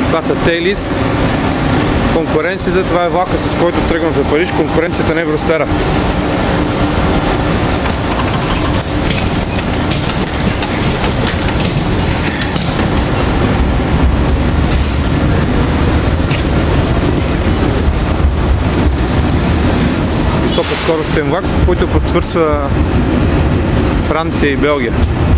Това са Thalys. Конкуренцията, това е влака, с който тръгвам за Париж. Конкуренцията на Евростера. Високоскоростен влак, който подсвърсва Франция и Белгия.